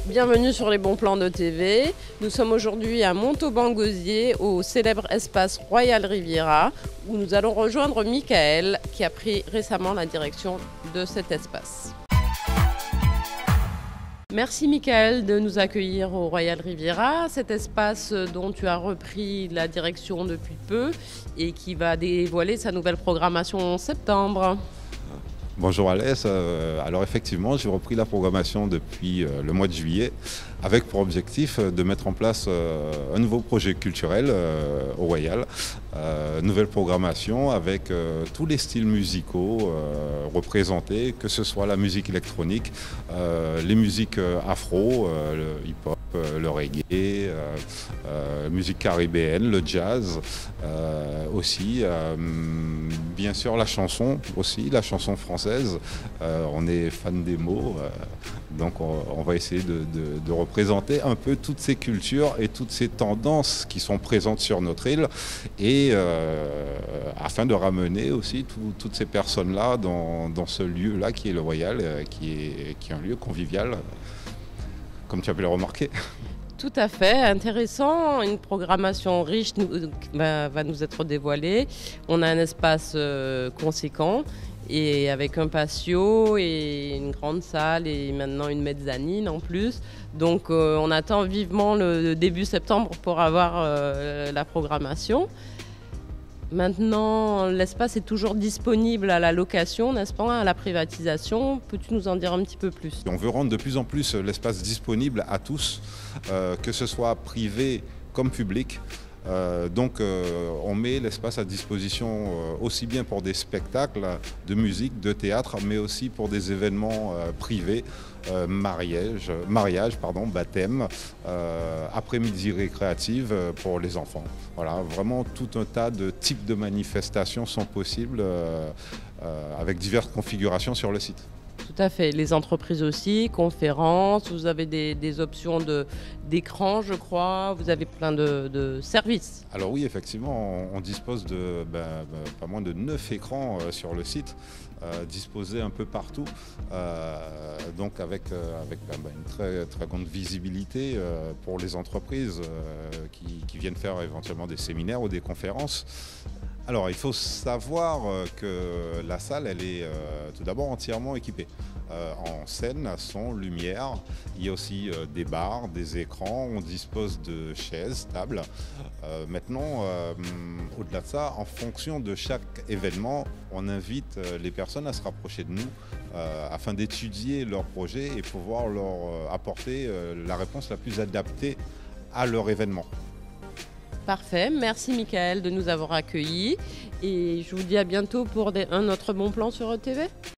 Bienvenue sur les bons plans de TV. Nous sommes aujourd'hui à Montauban-Gosier, au célèbre espace Royal Riviera, où nous allons rejoindre Michael, qui a pris récemment la direction de cet espace. Merci Michael de nous accueillir au Royal Riviera, cet espace dont tu as repris la direction depuis peu et qui va dévoiler sa nouvelle programmation en septembre. Bonjour Alès, alors effectivement j'ai repris la programmation depuis le mois de juillet avec pour objectif de mettre en place un nouveau projet culturel au Royal, nouvelle programmation avec tous les styles musicaux représentés, que ce soit la musique électronique, les musiques afro, le hip-hop, le reggae, musique caribéenne, le jazz aussi, bien sûr la chanson aussi, la chanson française. On est fan des mots, donc on va essayer de représenter un peu toutes ces cultures et toutes ces tendances qui sont présentes sur notre île, et afin de ramener aussi toutes ces personnes-là dans ce lieu-là qui est le Royal, qui est un lieu convivial, comme tu as pu le remarquer. Tout à fait, intéressant, une programmation riche va nous être dévoilée. On a un espace conséquent et avec un patio et une grande salle et maintenant une mezzanine en plus. Donc on attend vivement le début septembre pour avoir la programmation. Maintenant, l'espace est toujours disponible à la location, n'est-ce pas, à la privatisation. Peux-tu nous en dire un petit peu plus? On veut rendre de plus en plus l'espace disponible à tous, que ce soit privé comme public. On met l'espace à disposition aussi bien pour des spectacles de musique, de théâtre, mais aussi pour des événements privés, mariage, baptême, après-midi récréative pour les enfants. Voilà, vraiment tout un tas de types de manifestations sont possibles avec diverses configurations sur le site. Tout à fait, les entreprises aussi, conférences, vous avez des options d'écran, je crois, vous avez plein de services. Alors oui, effectivement, on dispose de pas moins de 9 écrans sur le site, disposés un peu partout, donc avec une très, très grande visibilité pour les entreprises qui viennent faire éventuellement des séminaires ou des conférences. Alors, il faut savoir que la salle, elle est tout d'abord entièrement équipée en scène, son, lumière. Il y a aussi des bars, des écrans, on dispose de chaises, tables. Maintenant, au-delà de ça, en fonction de chaque événement, on invite les personnes à se rapprocher de nous afin d'étudier leur projet et pouvoir leur apporter la réponse la plus adaptée à leur événement. Parfait, merci Michael de nous avoir accueillis et je vous dis à bientôt pour un autre bon plan sur ETV.